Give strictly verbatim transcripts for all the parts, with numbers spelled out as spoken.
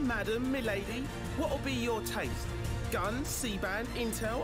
madam, milady, what'll be your taste? Gun, C-band, intel?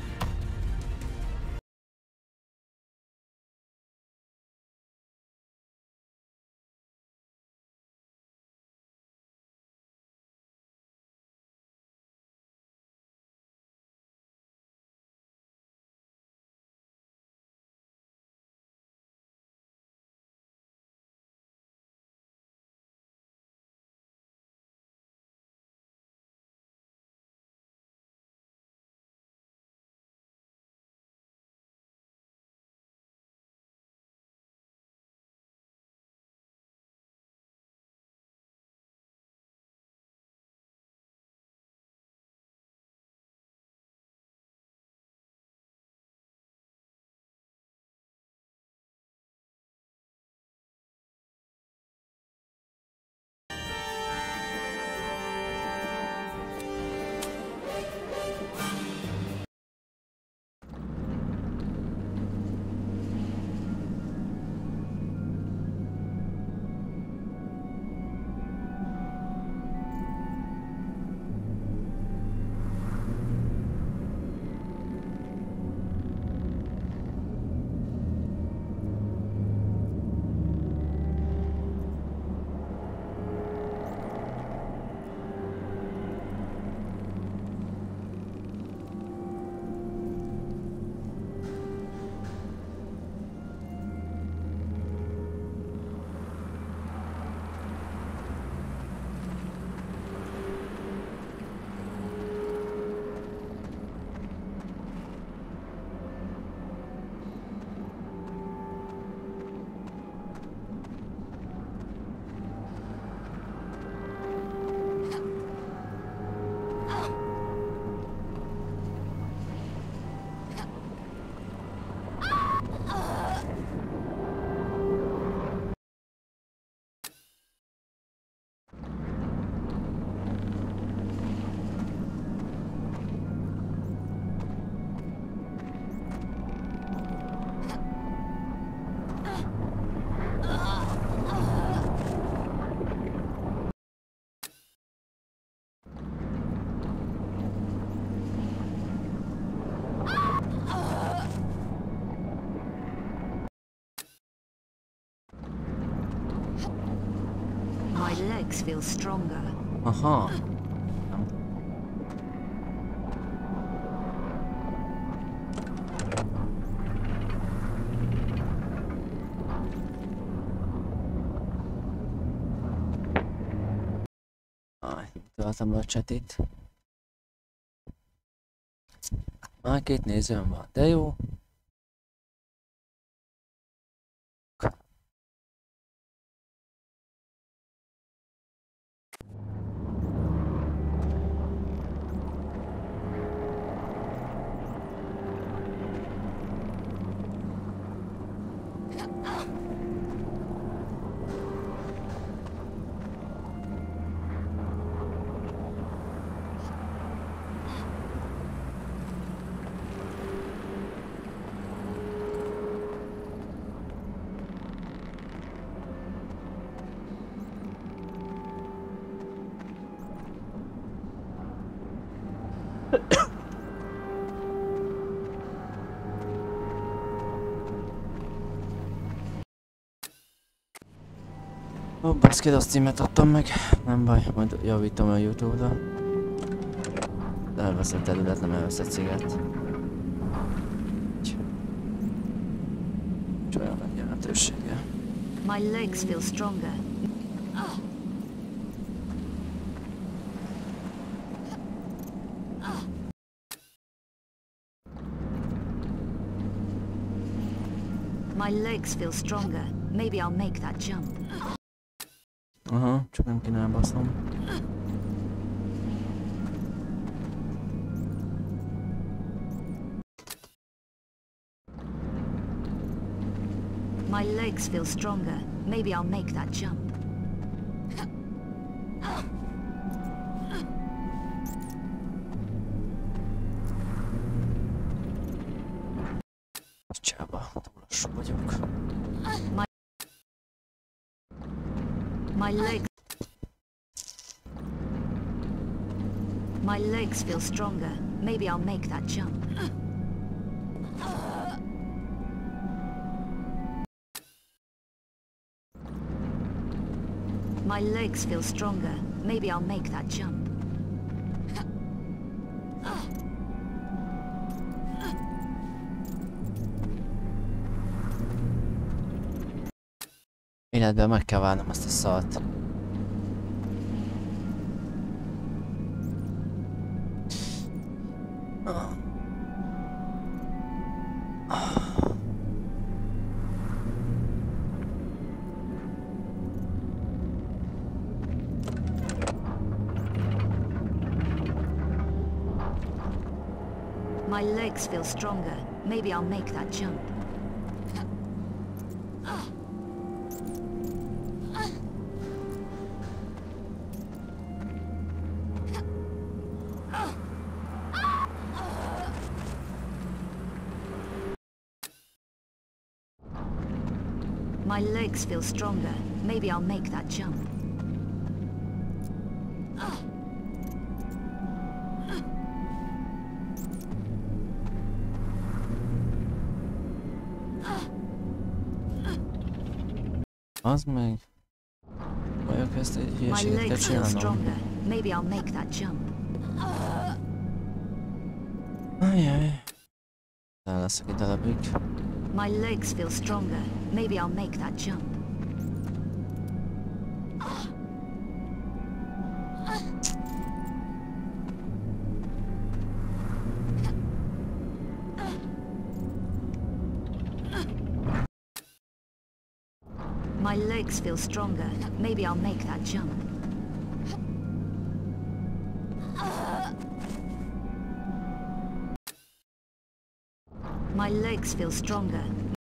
My legs feel stronger. Aha. Aj, találtam be a csetit. Már két nézőm van, de jó. Ó, baszki, azt címet adtam meg. Nem baj, majd javítom a YouTube-ra. Elveszett terület, nem elveszett sziget. Nincs olyan nagy jelentősége. My legs feel stronger. My legs feel stronger. Maybe I'll make that jump. Aha, csak nem kéne elbasznom. My legs feel stronger. Maybe I'll make that jump. Csába, túl lassú vagyok. My, my legs. My legs feel stronger. Maybe I'll make that jump. My legs feel stronger. Maybe I'll make that jump. Életben meg kell válnom ezt a szart. My legs feel stronger. Maybe I'll make that jump. My legs feel stronger. Maybe I'll make that jump. Az meg... Vajon ezt egy My hülyeséget kell legs feel csinálnom? stronger. Maybe I'll make that jump. Ajjaj. El leszek egy darabig. My legs feel stronger. Maybe I'll make that jump. My legs feel stronger. Maybe I'll make that jump. My legs feel stronger.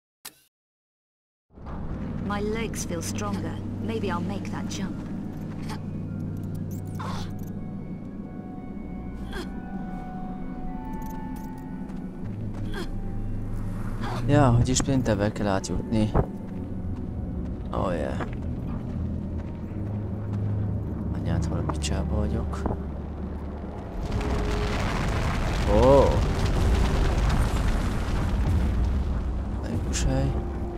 My legs feel stronger. Maybe I'll make that jump. Ja, hogy is sprintervel kell átjutni. Oh yeah. Anyát, hol a picsába vagyok. Oh. Laikus hely.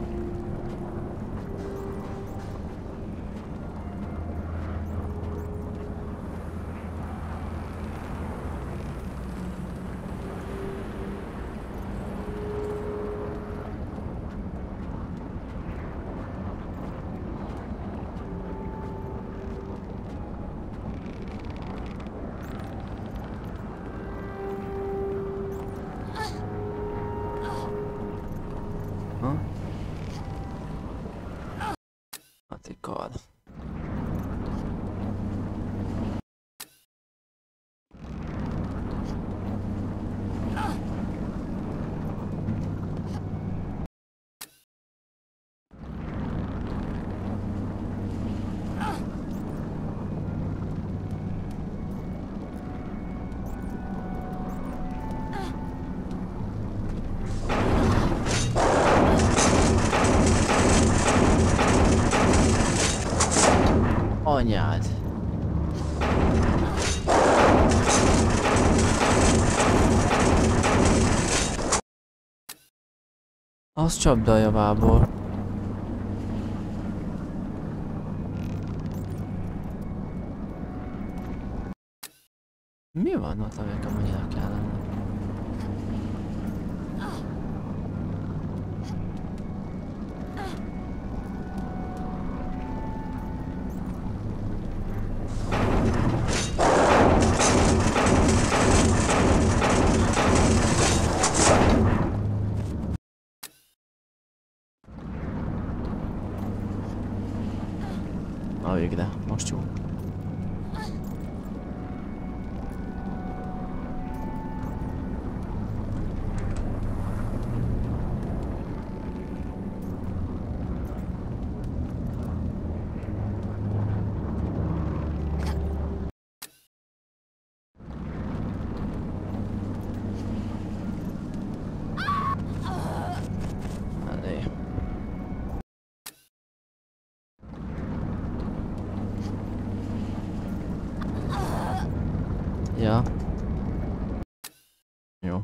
God. Anyád. Az csapda a javából. Mi van ott, amikor annyira kellene? A végre, most jó. Ja. Jó.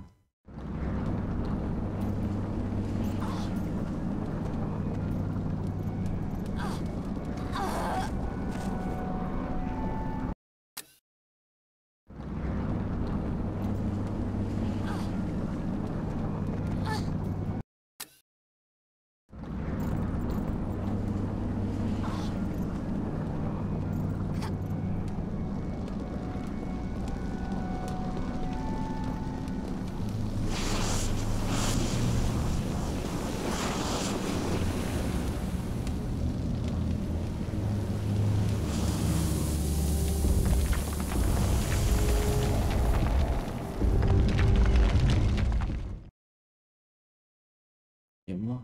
Jó.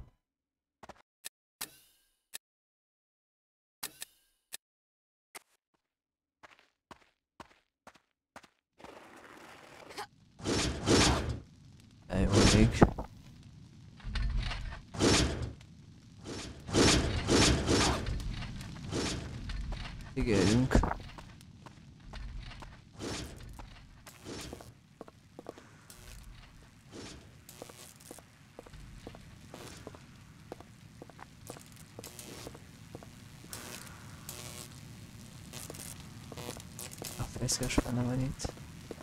Elég. Figyelünk. A fészkes fene van itt.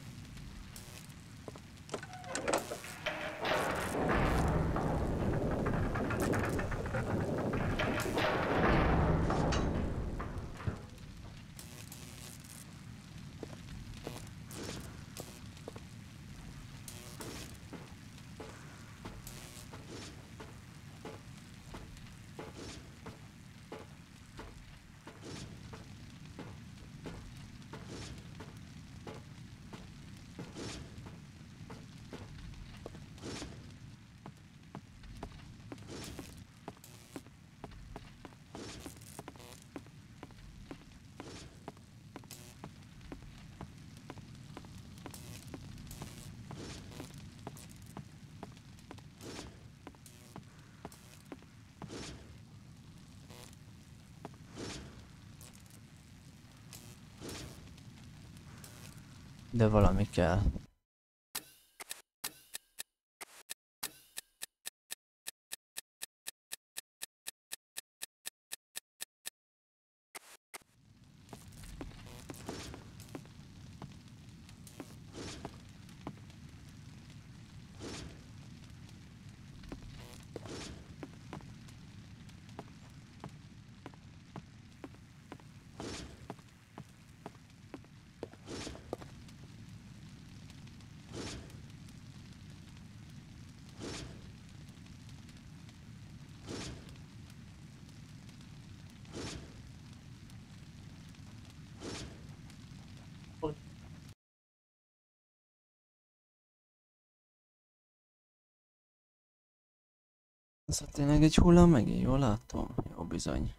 De valami kell. Ez tényleg egy hullám megint, jól látom? Jó bizony.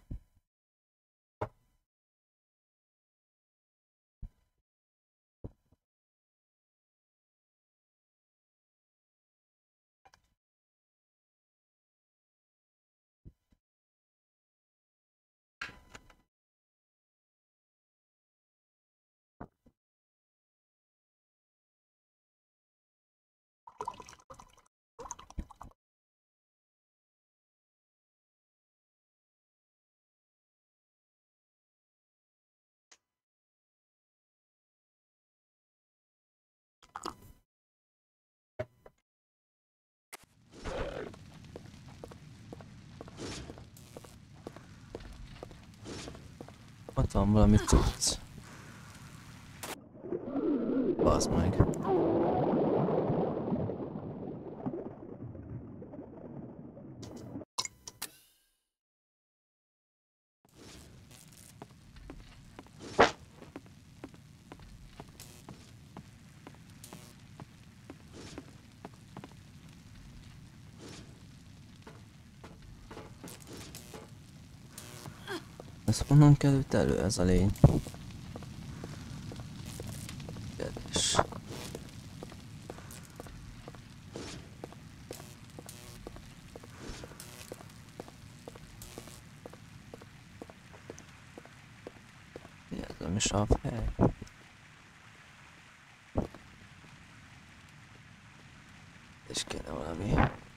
Ott van valami cucc. Bazd meg. Ez honnan került elő ez a lény? Kérdés. Ez nem is a hely. És kéne valami.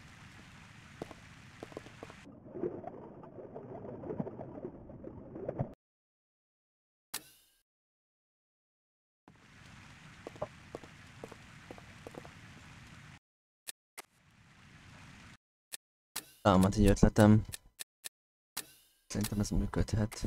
Támad egy ötletem. Szerintem ez működhet.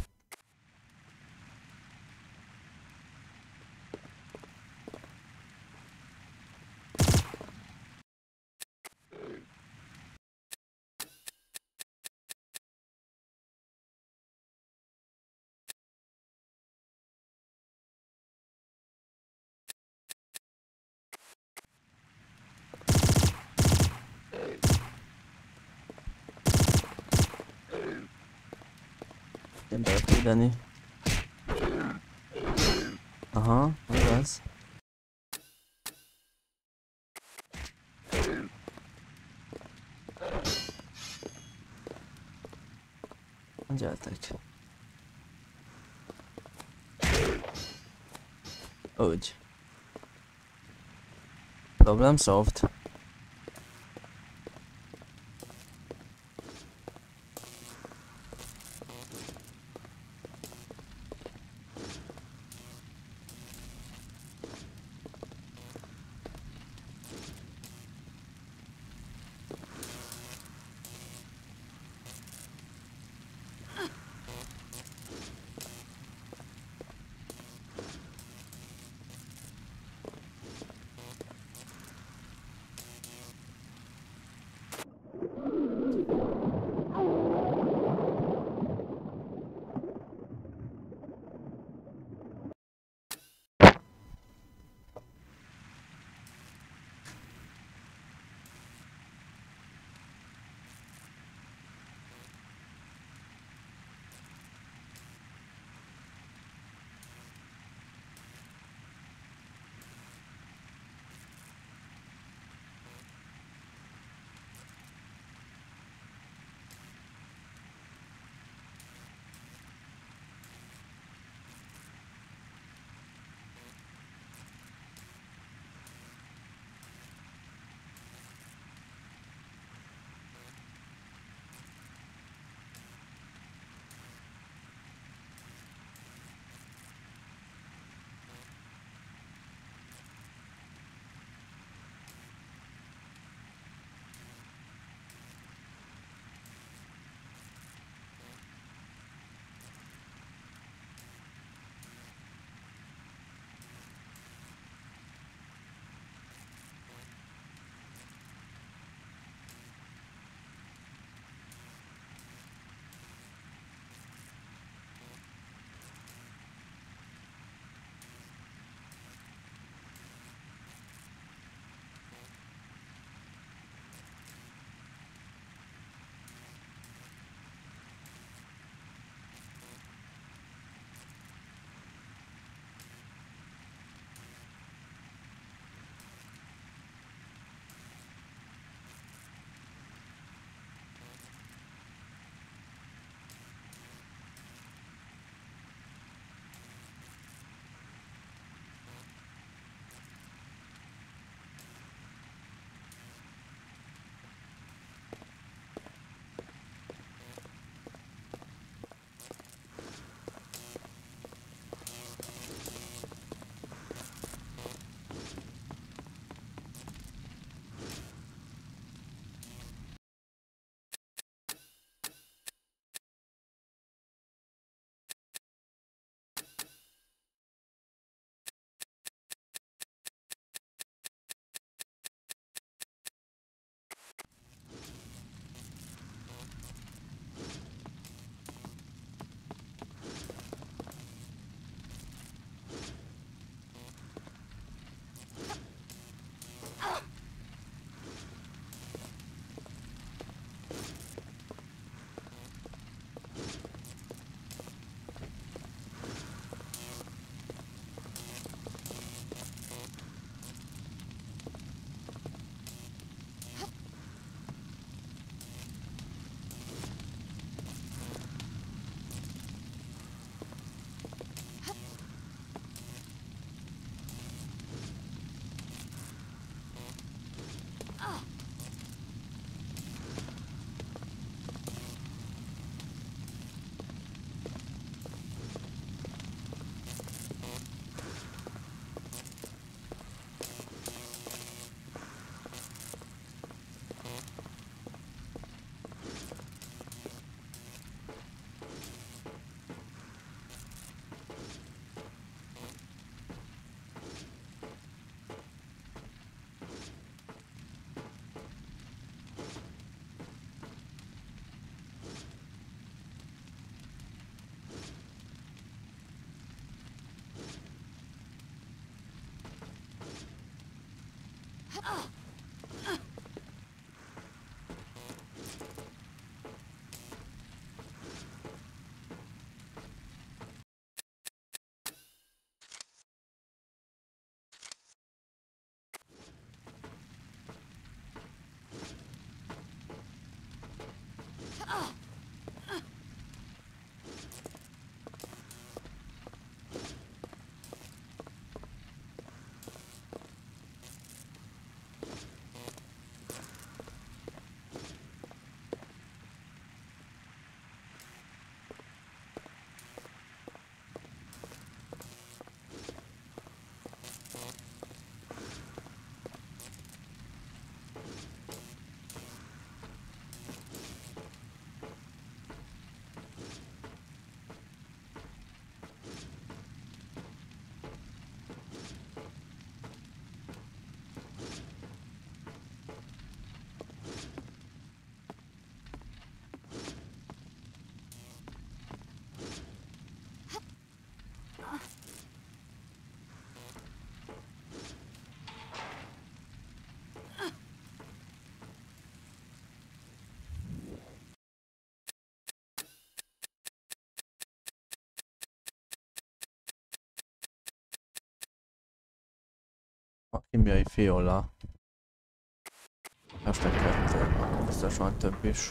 Nem beleküldeni. Aha, igaz. Gyertek. Úgy. Problem solved. A kémiai fiola. Este kettő, biztos van több is.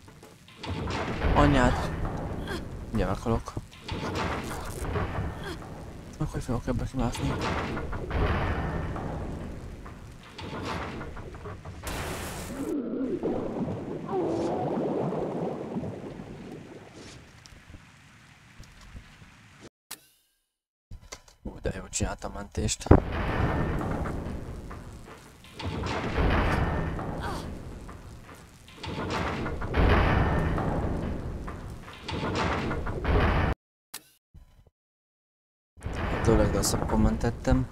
Anyád! Ugye meghalok. Meg hogy fogok ebbe kimászni? Ú, de jól csináltam mentést. A legrosszabb kommentettem.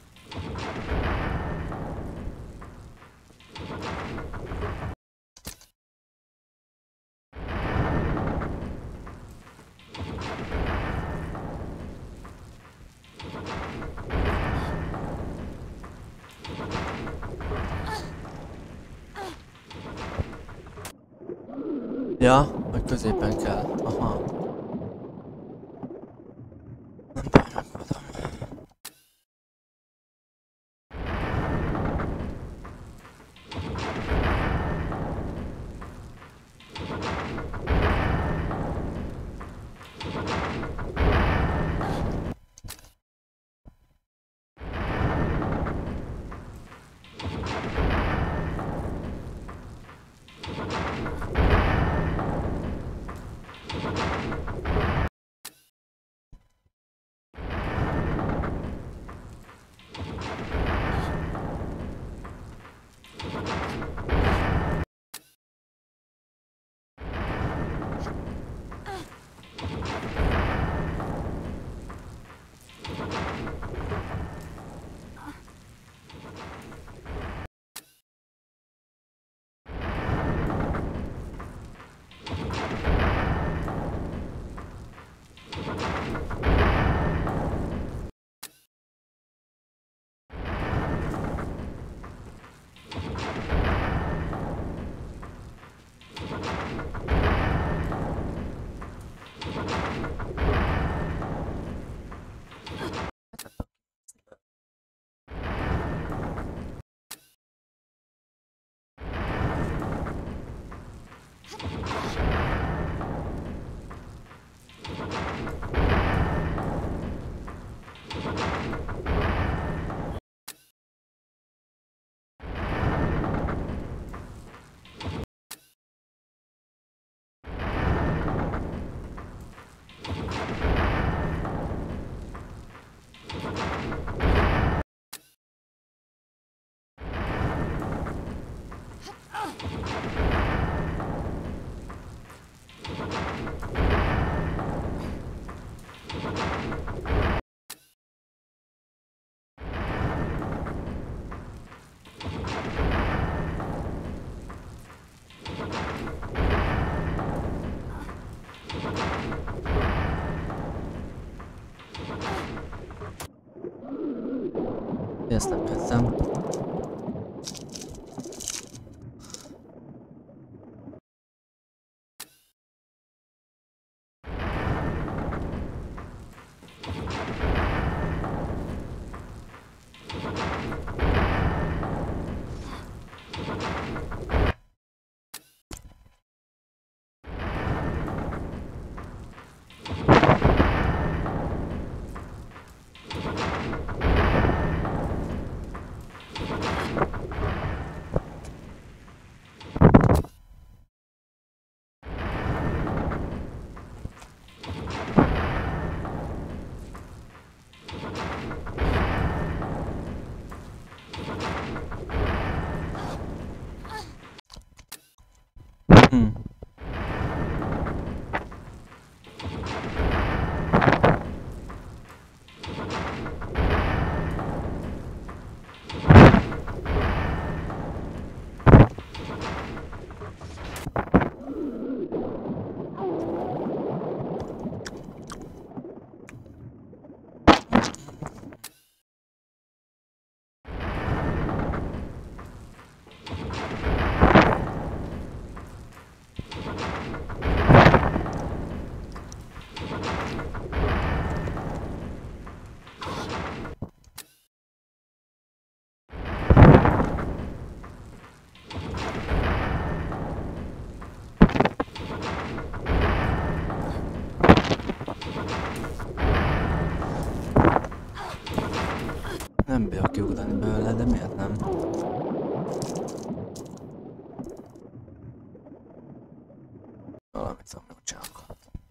Ja, hogy középen kell. Aha. Nem baj, megoldom. Ezt nem tettem. Hm. Nem bírok kiugrani belőle, de miért nem? Valamit tudom, hogy csinálok.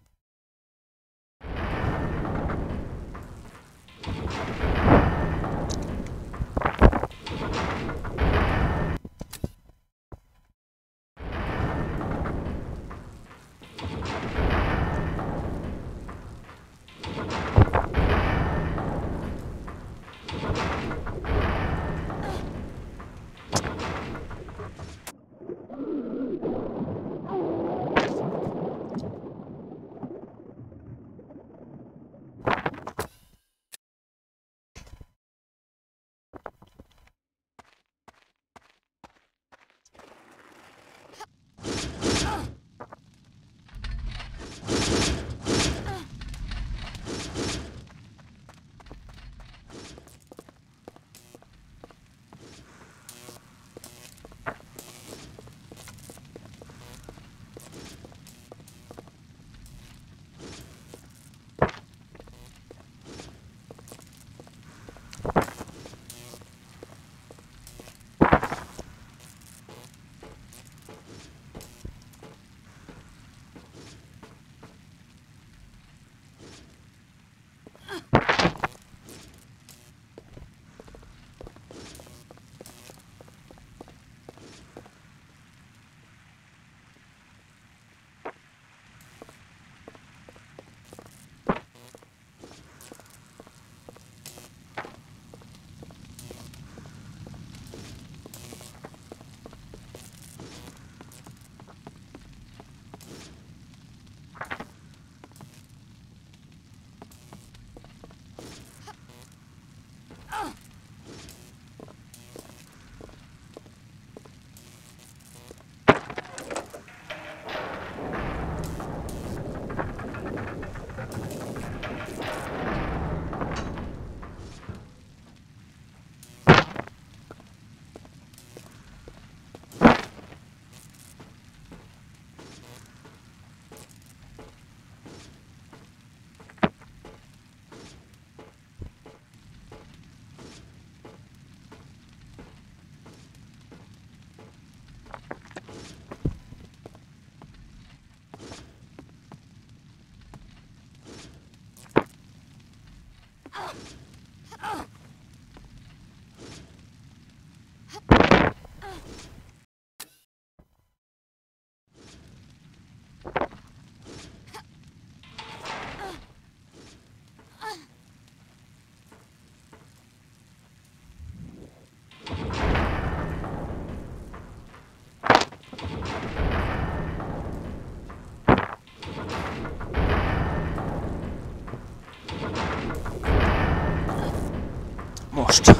Most.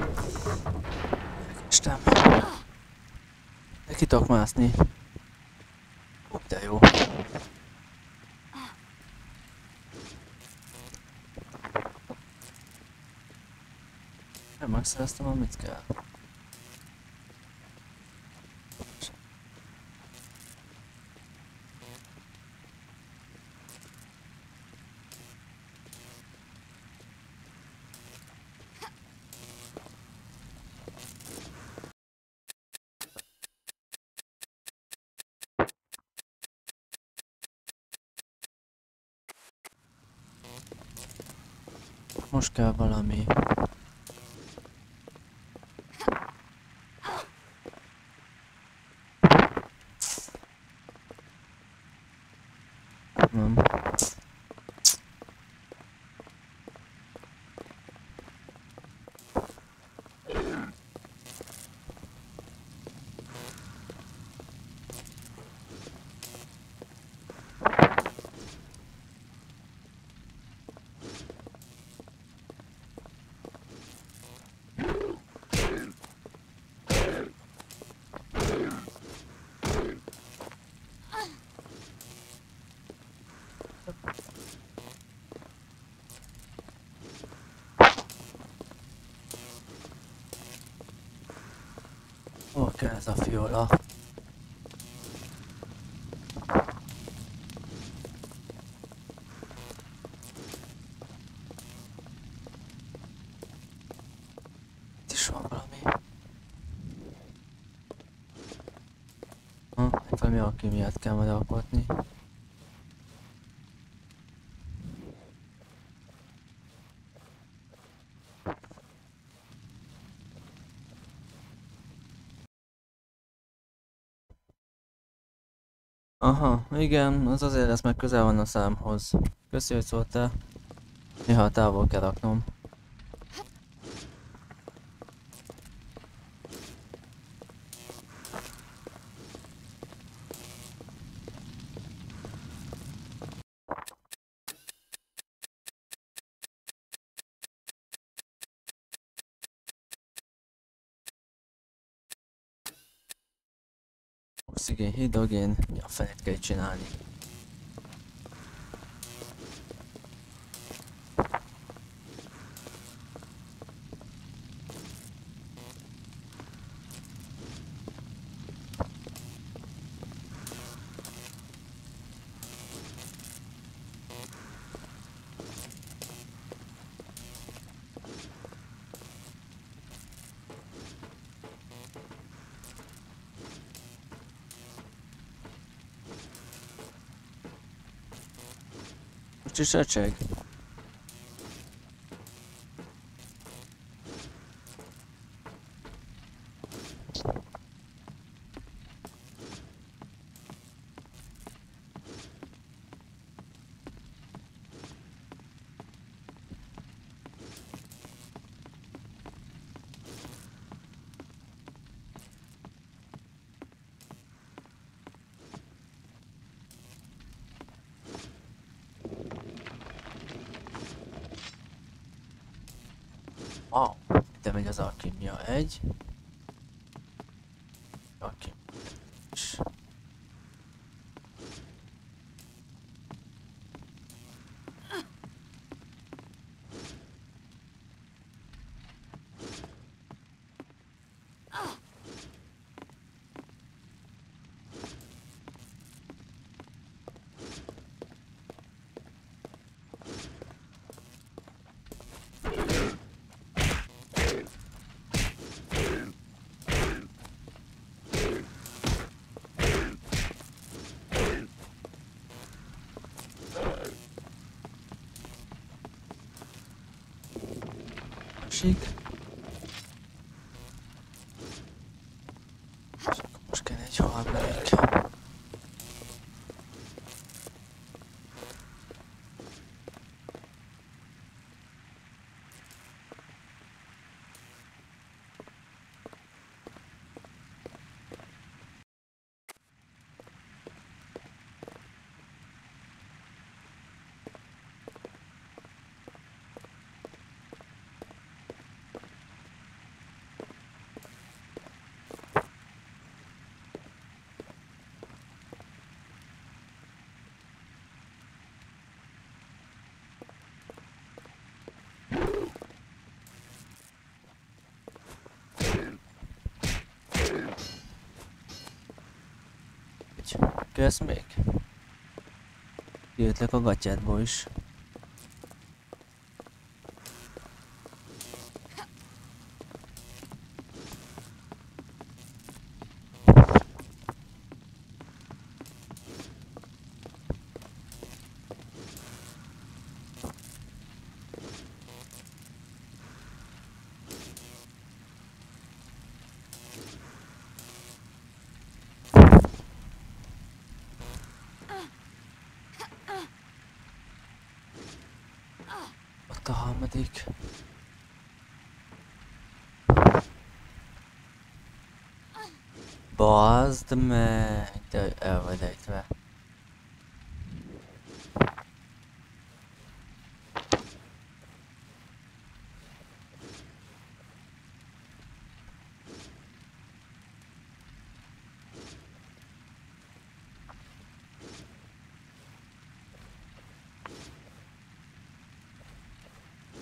Estem. De ki tudok mászni. Ó, de jó. Nem megszereztem, amit kell. Most kell valami. Hol kell ez a fiola? Itt is van valami. Hm, itt valami alkimiát kell majd alkotni. Aha, igen, az azért lesz, mert közel van a számhoz. Köszi, hogy szóltál. Néha távol kell raknom. Oxigén, hidrogén, mi a fenét kell csinálni? Most is recseg? Wow, ide megy az alkimia egy. Alkimia is. Másik. És akkor most kell egy harmadik. Kösz még? Jöttlek a gatyádból is. A harmadik. Bazd meg, de el vagy ejtve.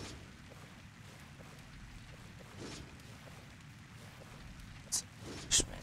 Ismét.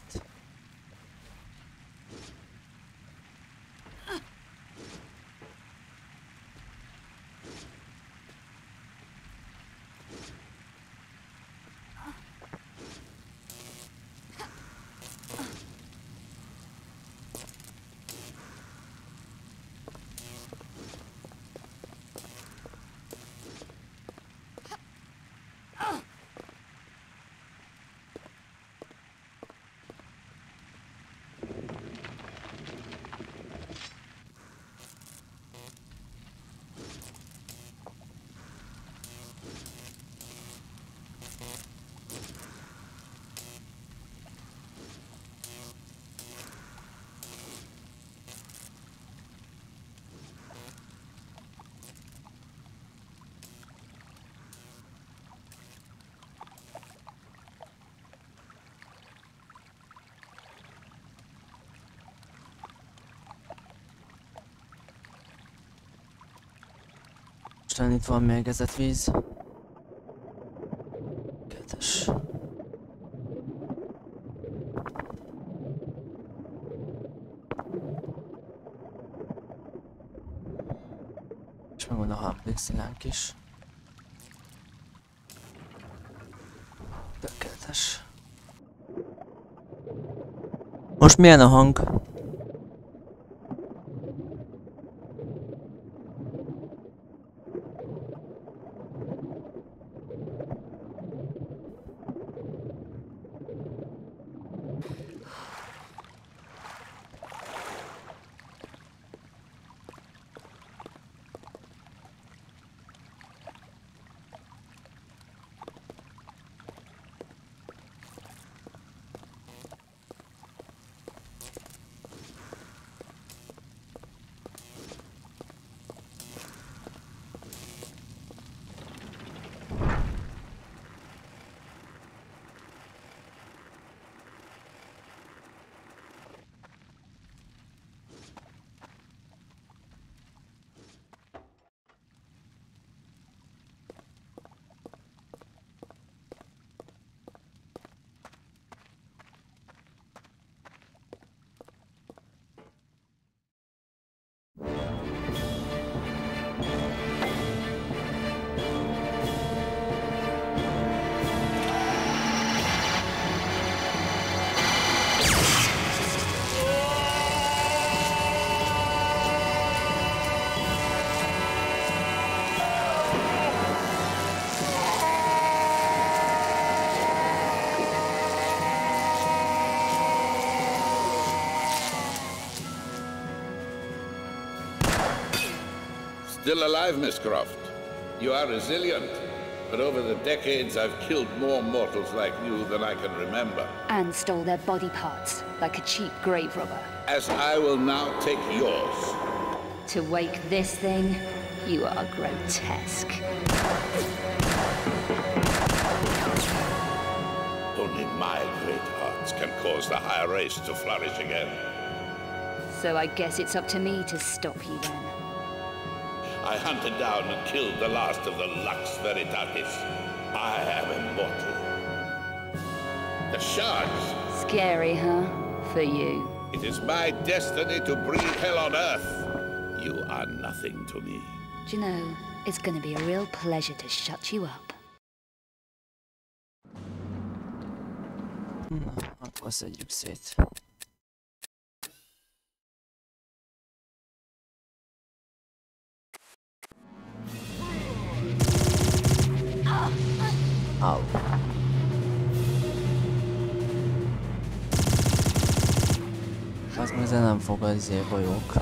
Isten, itt van mérgezett víz. Kettes. És megvan a harmadik szilánk is. Tökéletes. Most milyen a hang? Still alive, Miss Croft. You are resilient, but over the decades I've killed more mortals like you than I can remember. And stole their body parts, like a cheap grave robber. As I will now take yours. To wake this thing, you are grotesque. Only my great hearts can cause the higher race to flourish again. So I guess it's up to me to stop you then. I hunted down and killed the last of the Lux Veritatis. I am immortal. The shards. Scary, huh? For you. It is my destiny to breathe hell on Earth. You are nothing to me. Do you know, it's gonna be a real pleasure to shut you up. Na, akkor szedjük szét. Au. Az meg ezzel nem fog az izé golyók.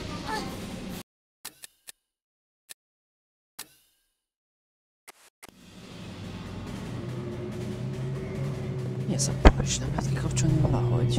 Mi ez a pajzs? Nem lehet kikapcsolni valahogy?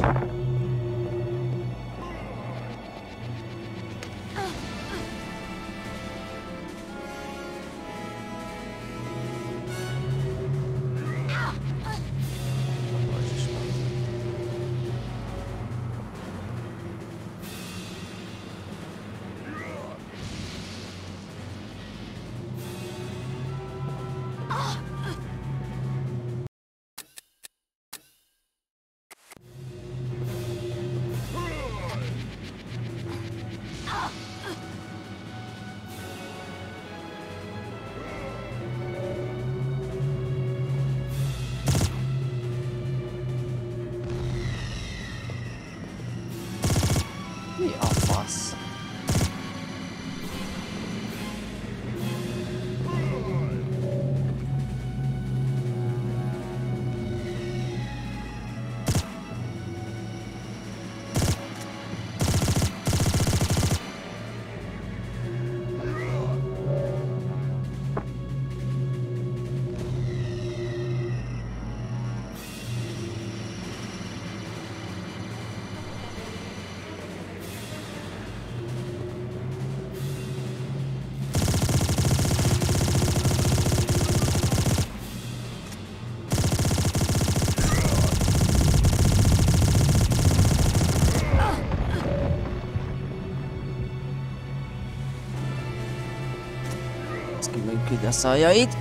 Rakjuk ide a szajait.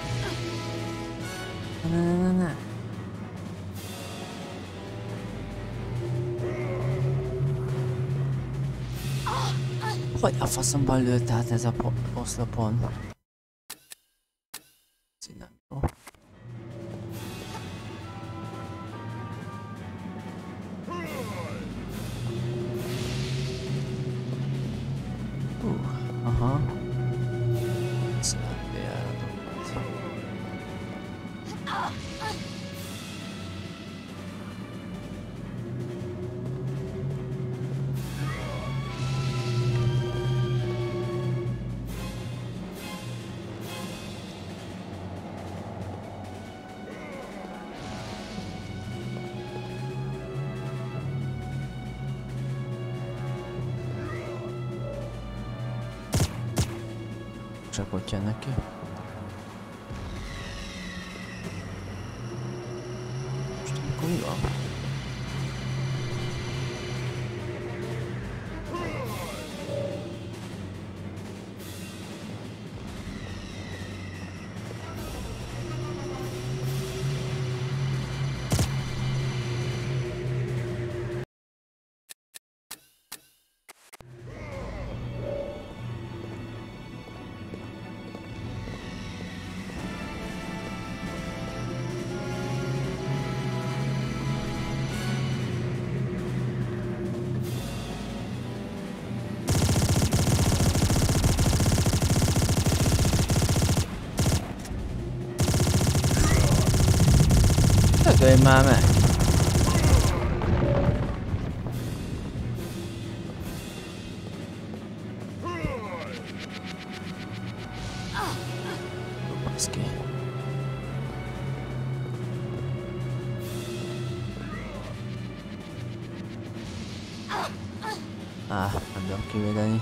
Ne, ne, ne, ne. Hogy a faszomban lőtt át ez a oszlopon? Ez így nem jó. Uh, aha. Szeretné el a dolgot. Csapotja neki. Most akkor mi van? Dögölj már meg! Baszki. Áh, nem tudom kivédeni.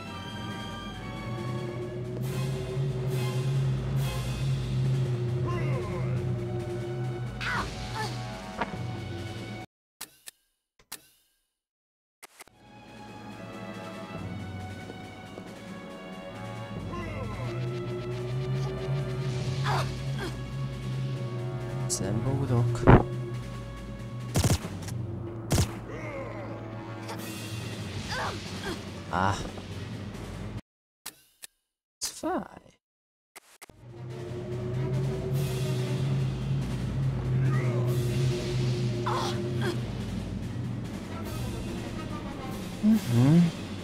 Szembódok. Ah. Ez fáj. Mhm.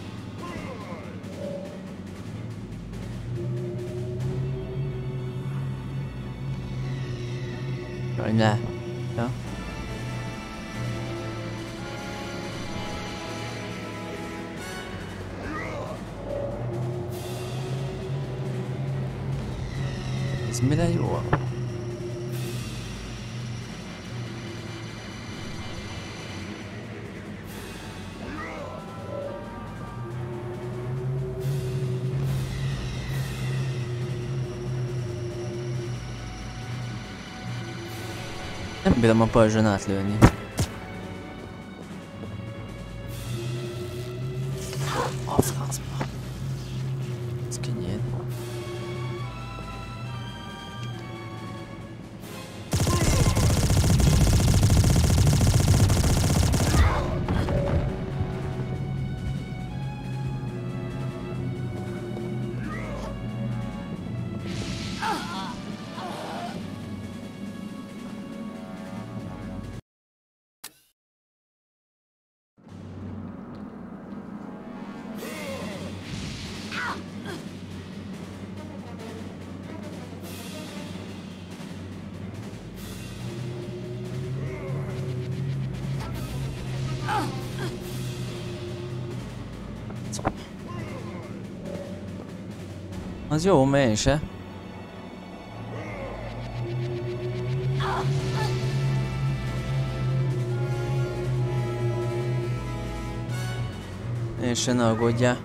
Rồi nè. Đó. Ez mire jó? Nem bírom a pajzson átlőni. A francba. Ez kinyílt. Az jó, mély se. Én se ne aggódjál.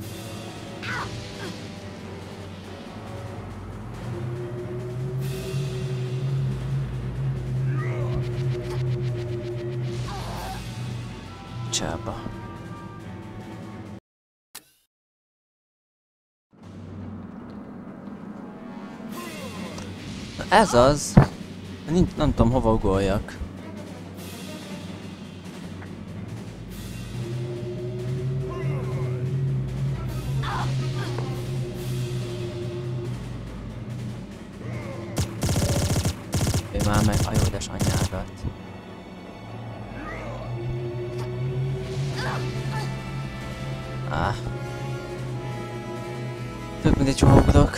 Csába. Ez az! Nincs, nem tudom hova ugoljak. Ő már meg a jódes anyádat. Ah. Tök mindegy, hova ugrok.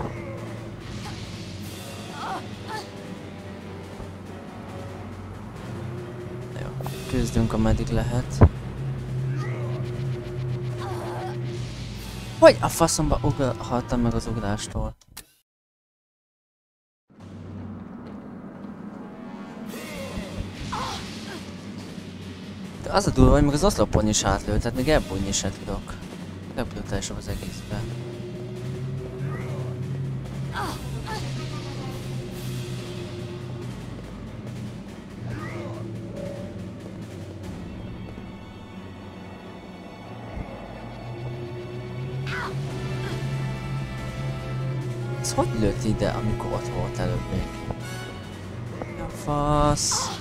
Küzdünk, ameddig lehet. Hogy a faszomba ugráltam meg az ugrástól? De az a durva, hogy még az oszlopon is átlőtt, tehát még elbújni se tudok. Legbrutálisabb az egészben. Ez hogy lőtt ide, amikor ott volt előbb még? A fasz!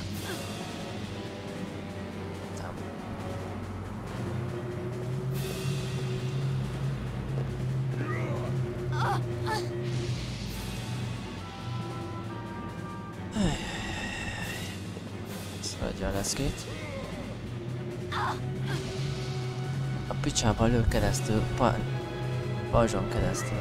Szöldje a leszkét. A picsába lő keresztül, pa pajzson keresztül.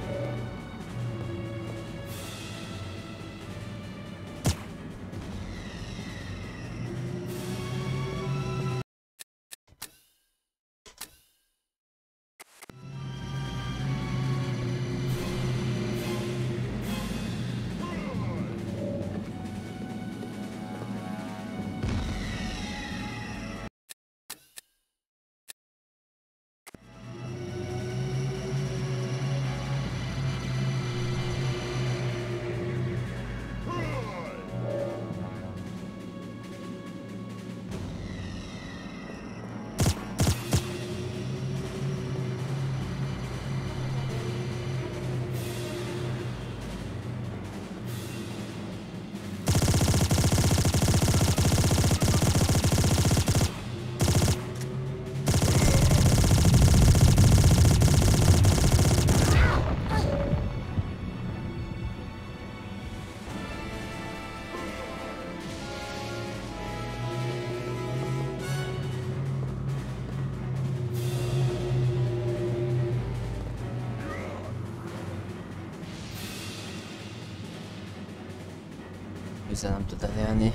Hiszen nem tud elérni.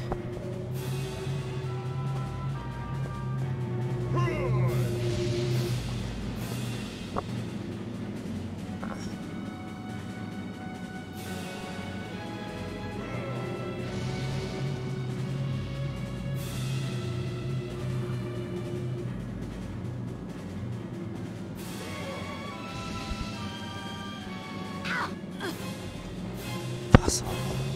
Faszom.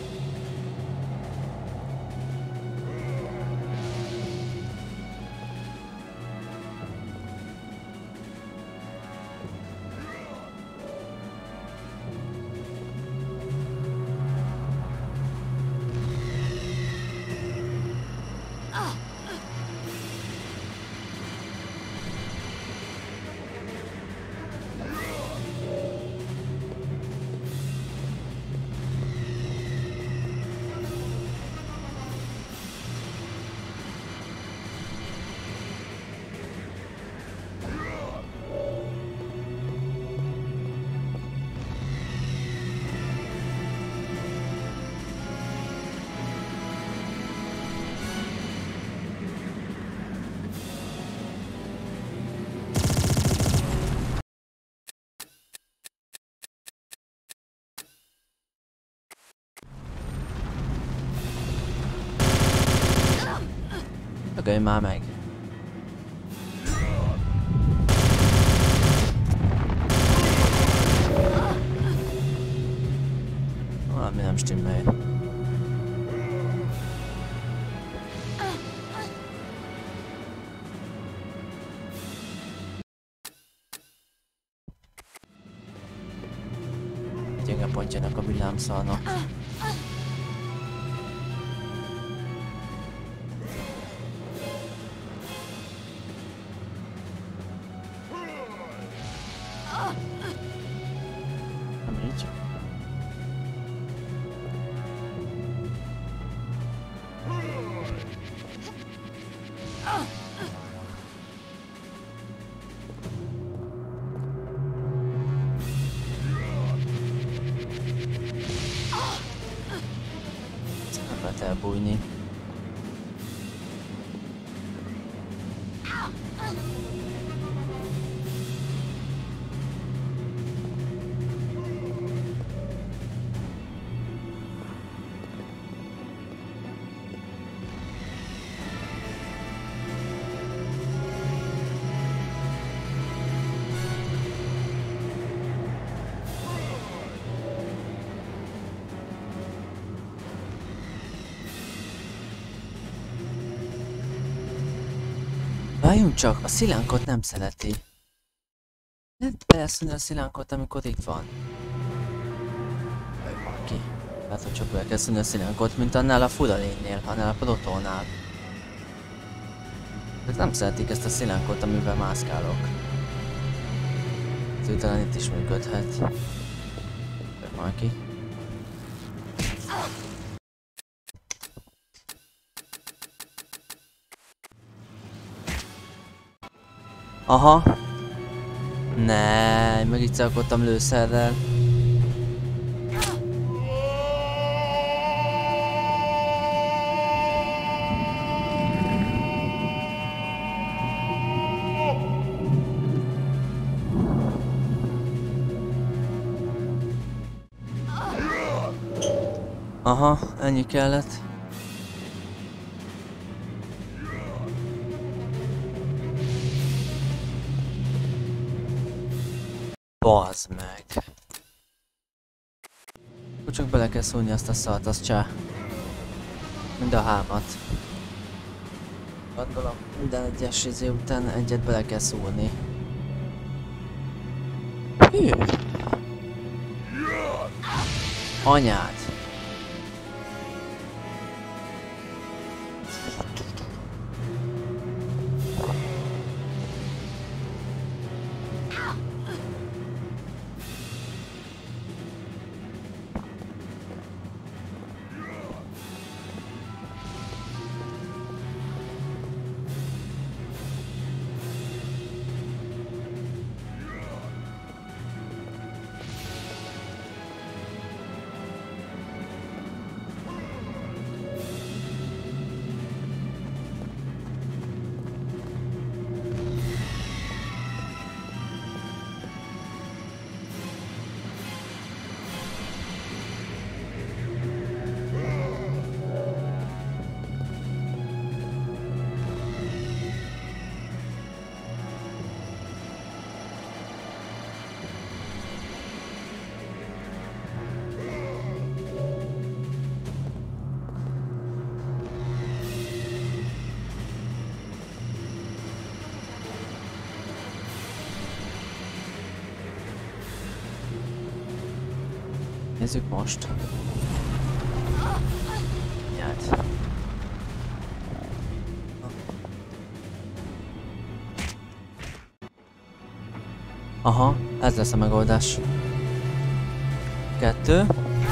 Ögölj már meg! Valami nem stimmel. Gyenge pontjának a villámszalnak. bújni. Várjunk csak, a szilánkot nem szereti. Lehet beleszólni a szilánkot, amikor itt van. Ő van ki. Hát, hogy csak be kell szólni a szilánkot, mint annál a furalénynél, annál a protónál. De nem szeretik ezt a szilánkot, amivel mászkálok. Ez talán itt is működhet. Ő van ki. Aha. Ne, meg itt szalkodtam lőszerrel. Aha, ennyi kellett. Bazd meg. Akkor csak bele kell szólni azt a szart, az csá. Mind a hámat. Gondolom, minden egyes izé után egyet bele kell szólni. Hű. Anyád. Nézzük most. Nyert. Aha, ez lesz a megoldás. Kettő.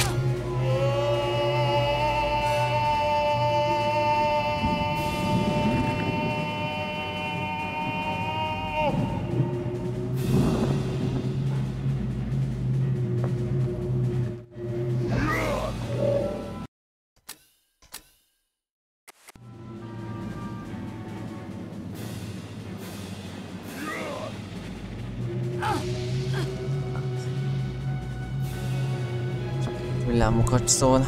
Villámokat szól.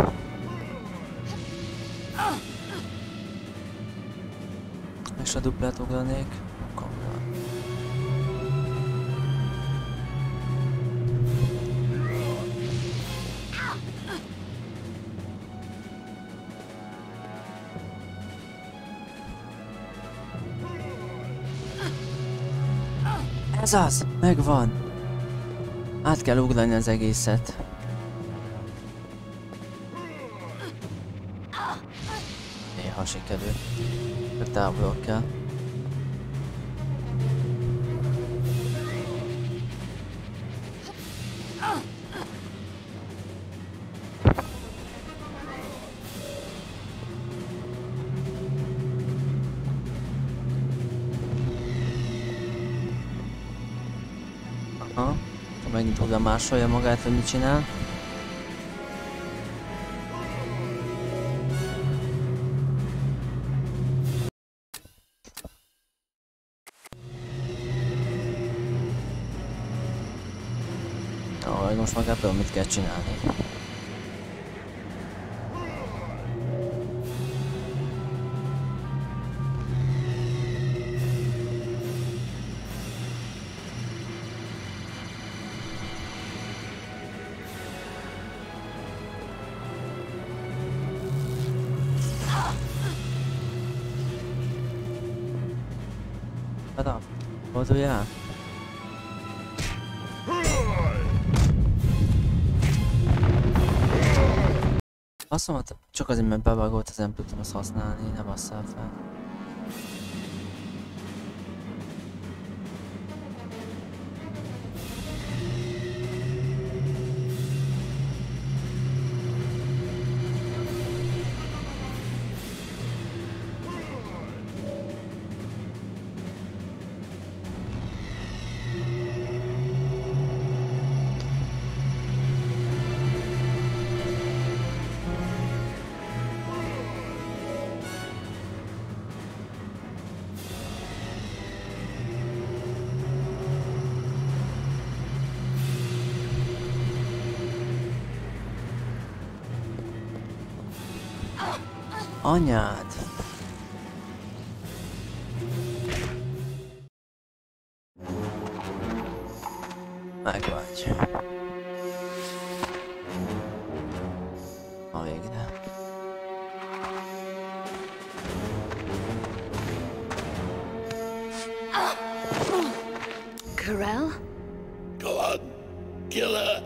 És a duplát ugranék. Ez az! Megvan! Át kell ugrani az egészet. Néha sikerül. Csak távolok kell. Aha. Megint újra másolja magát, hogy mit csinál. most már tudom, mit kell csinálni. Vada, forduljál! Azt mondta, csak azért, mert bevágott, az nem tudtam azt használni, nem asszál fel. Anyád! Megvagy. A végre. Corel? Go on, kill her.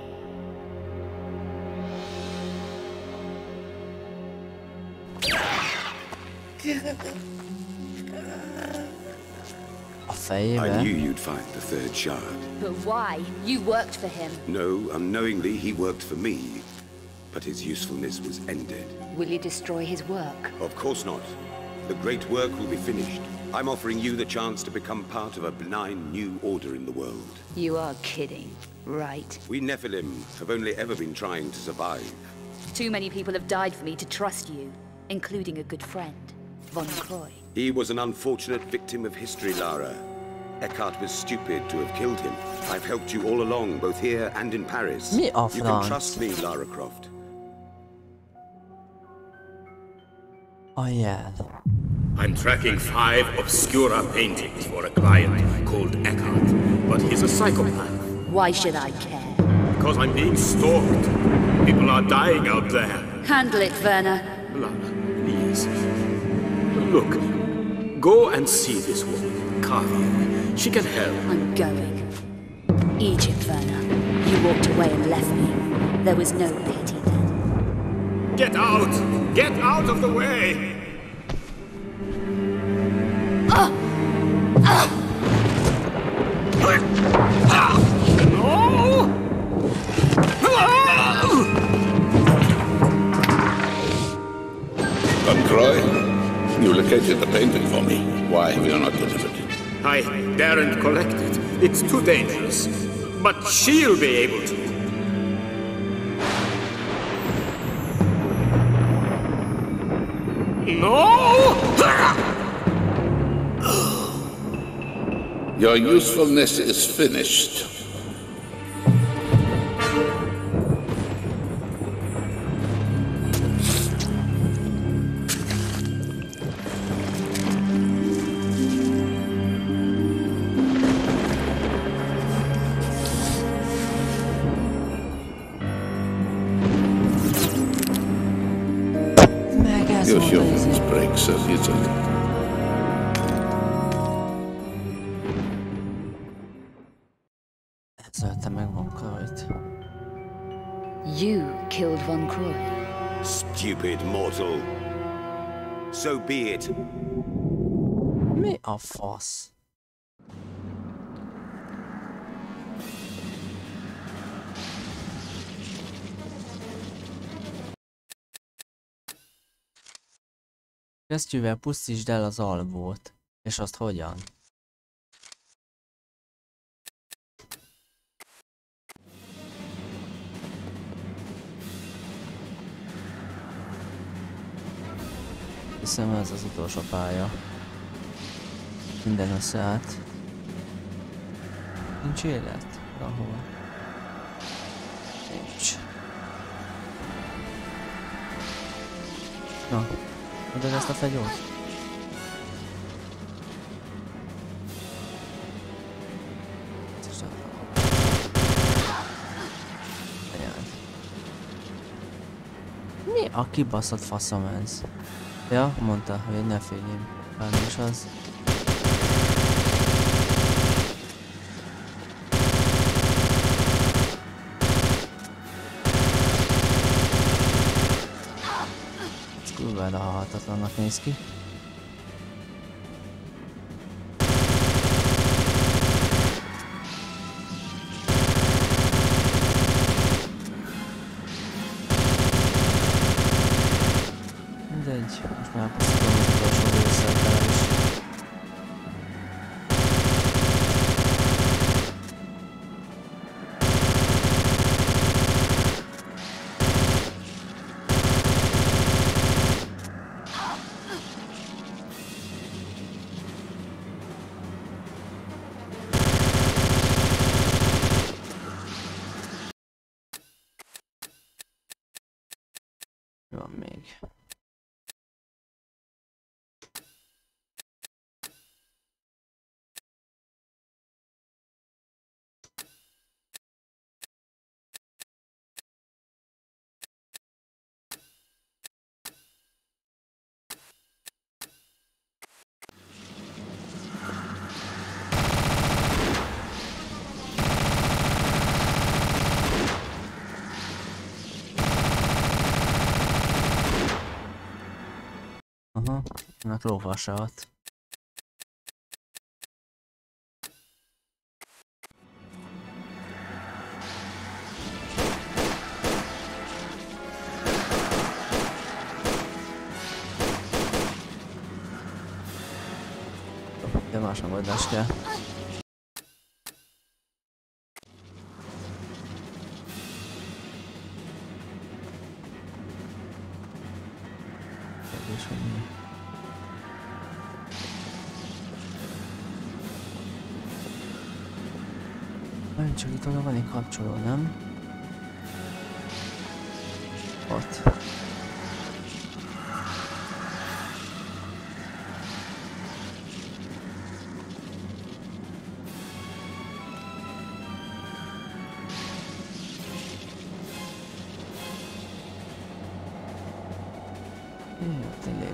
A fejébe? I knew you'd find the third shard. But why? You worked for him. No, unknowingly he worked for me. But his usefulness was ended. Will you destroy his work? Of course not. The great work will be finished. I'm offering you the chance to become part of a benign new order in the world. You are kidding, right? We Nephilim have only ever been trying to survive. Too many people have died for me to trust you, including a good friend, Von Croy. He was an unfortunate victim of history, Lara. Eckhart was stupid to have killed him. I've helped you all along, both here and in Paris. Me off, You can trust me, Lara Croft. Oh yeah. I'm tracking five obscura paintings for a client called Eckhart, but he's a psychopath. Why should I care? Because I'm being stalked. People are dying out there. Handle it, Werner. Lara, please. Look, go and see this woman, Carvey. She can help. I'm going. Egypt, Werner. You walked away and left me. There was no pity then. Get out! Get out of the way! Von Croy, you located the painting for me. Why have you not delivered it? I daren't collect it. It's too dangerous. But she'll be able to. No! Your usefulness is finished. Your humans break so easily. You killed Von Croy. Stupid mortal. So be it. Mi a fasz? Kesztyűvel pusztítsd el az alvót. És azt hogyan? Hiszem ez az utolsó pálya. Minden összeállt. Nincs élet? Ahol? Nincs. Na, adod ezt a fegyót? Mi a kibaszott faszom ez? Ja, mondta, hogy ne féljél. Bármi is az. Ez kurvára halhatatlannak néz ki. Mindegy, most már pusztítom az utolsó lőszerrel is. Mi van még? Aha, ennek lóvasat. De más megoldás kell. Kérdés, hogy mi? Nagyon csak itt oda van egy kapcsoló, nem? Ott. Jó, tényleg.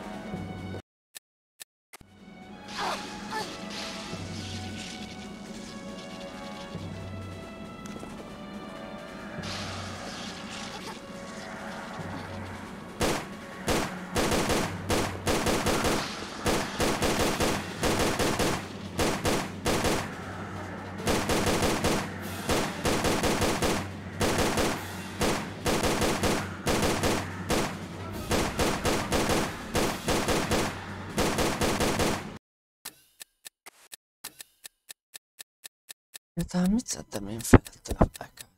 Tehát mit szedtem én fel ettől a pekától?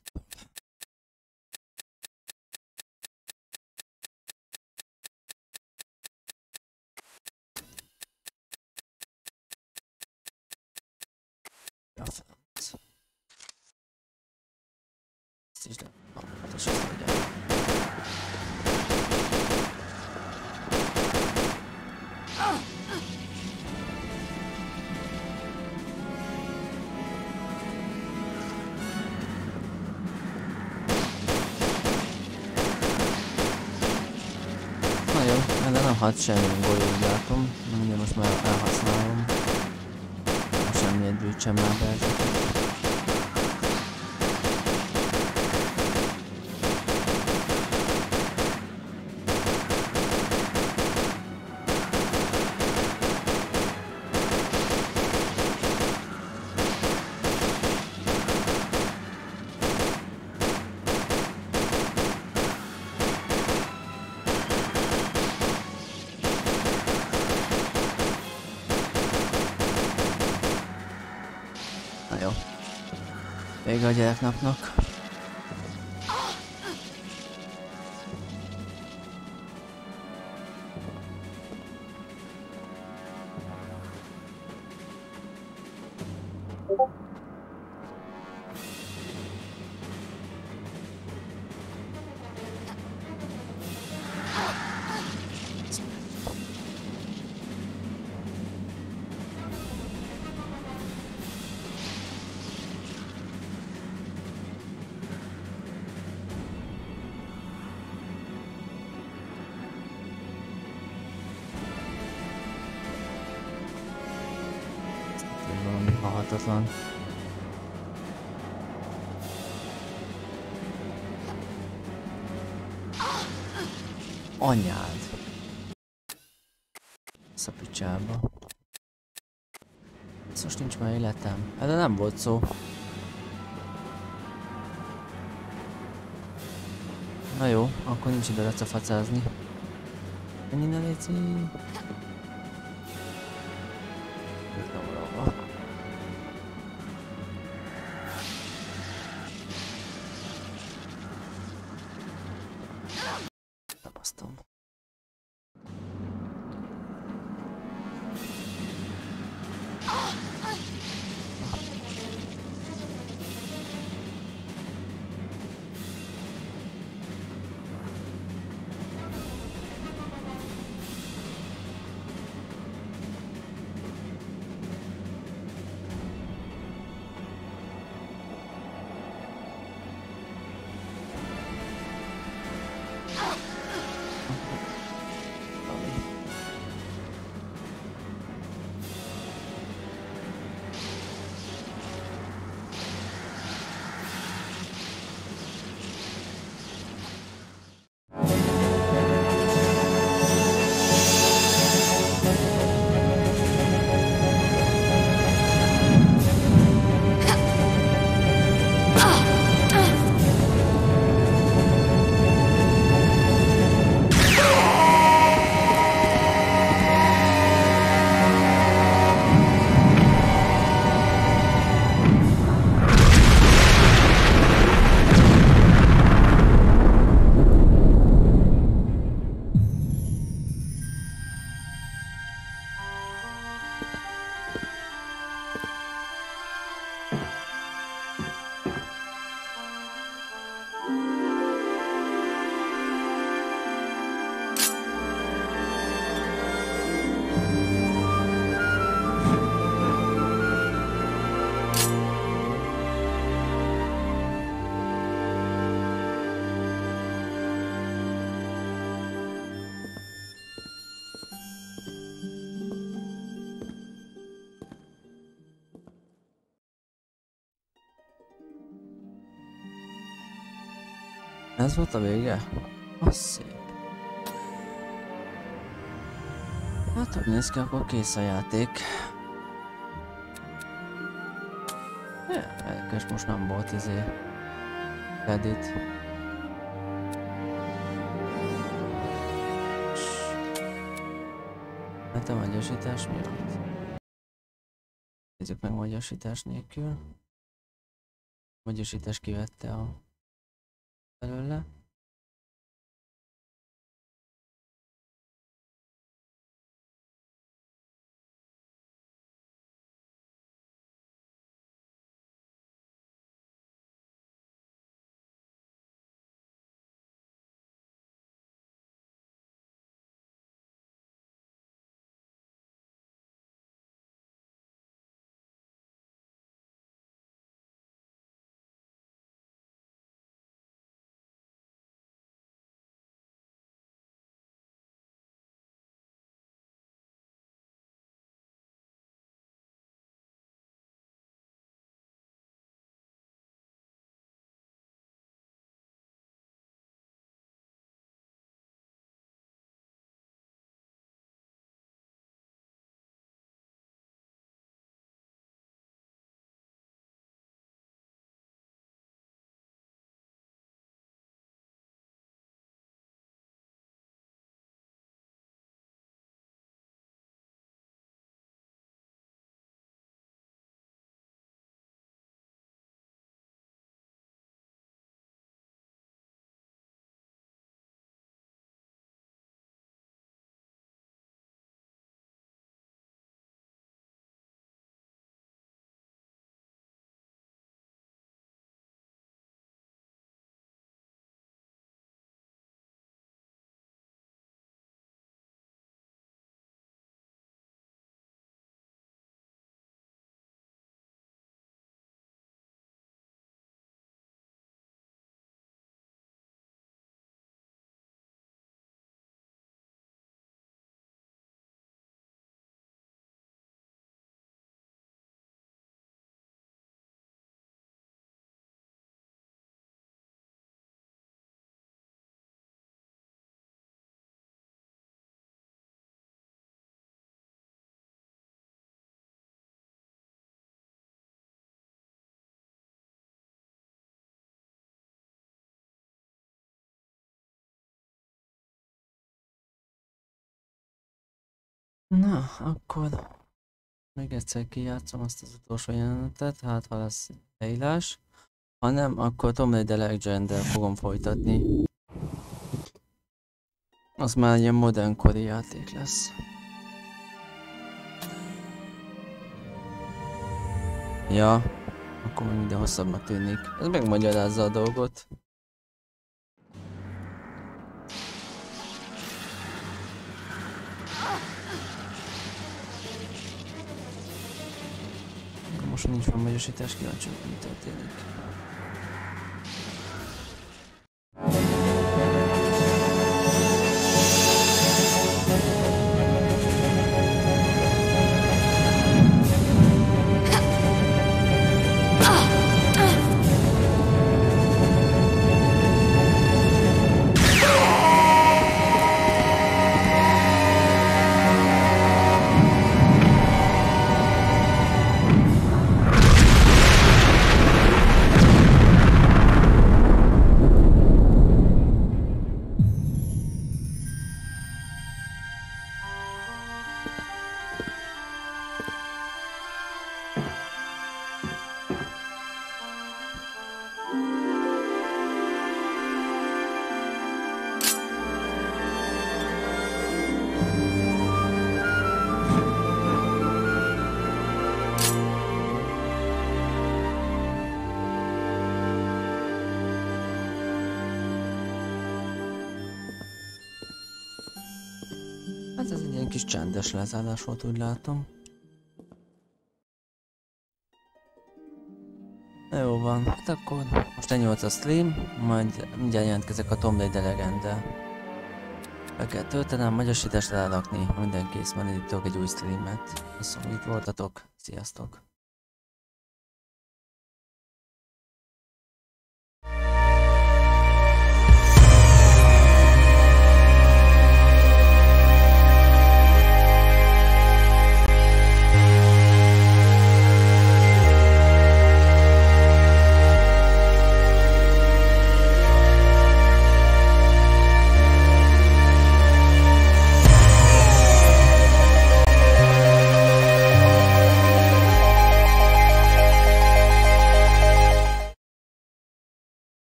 Ja, fent. Ezt is nem pontos, azt mondja. De nem hat semmi golyót látom, de most már elhasználom. Semmi egy bűt sem már beeltetett. Jó. Vége a gyereknapnak. valami halhatatlan. Anyád! Szapicsába. Ez most nincs már életem. Hát de nem volt szó. Na jó, akkor nincs ide lecafacázni. Ennyi ne léci. Itt nem valahol. Tapasztom. Ez volt a vége? Az szép. Hát, hogy néz ki, akkor kész a játék. Érdekes, most nem volt izé... Edit. Hát a magyarosítás miatt. Nézzük meg magyarosítás nélkül. Magyarosítás kivette a... belőle. Na, akkor még egyszer kijátszom azt az utolsó jelenetet, hát ha lesz leírás. Ha nem, akkor Tomb Raider Legend-del fogom folytatni. Az már ilyen modern kori játék lesz. Ja, akkor még minden hosszabbnak tűnik. Ez megmagyarázza a dolgot. Most nincs van magyarosítás, kíváncsi, mi történik. Hát ez egy ilyen kis csendes lezárás volt, úgy látom. Jó van, hát akkor most ennyi volt a stream, majd mindjárt jelentkezek a Tomb Raider Legend-del. Be kell töltenem, magyarosítást rárakni, minden kész, majd indítok egy új streamet. Köszönöm, hogy itt voltatok, sziasztok!